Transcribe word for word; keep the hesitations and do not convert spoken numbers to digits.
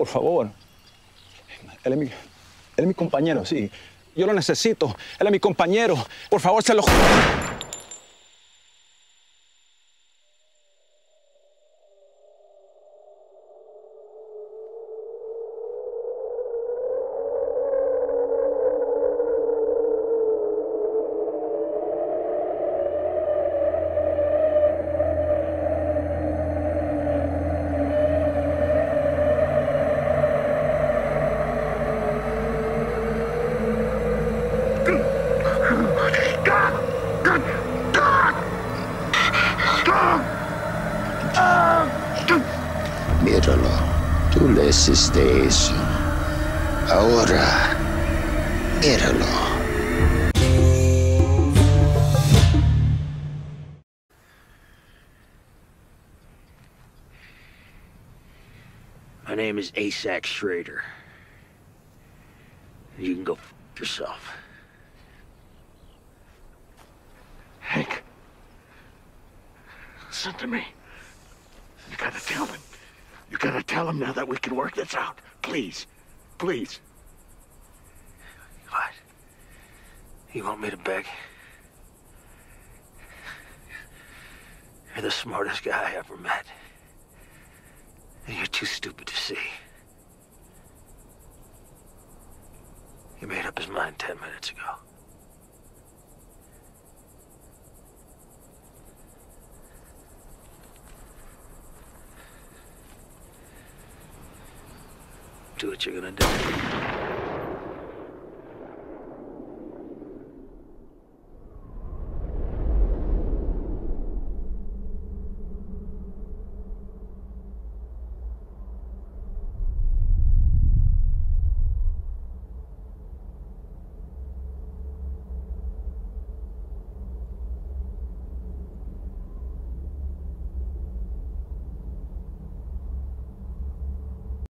por favor. Él es mi, él es mi compañero, sí. Yo lo necesito. Él es mi compañero. Por favor, se lo... Míralo, tú le hiciste eso. Ahora, míralo. My name is Asac Schrader. You can go f yourself. Hank, listen to me. You gotta tell him. You gotta tell him now that we can work this out. Please. Please. What? You want me to beg? You're the smartest guy I ever met. And you're too stupid to see. He made up his mind ten minutes ago. Do what you're gonna do.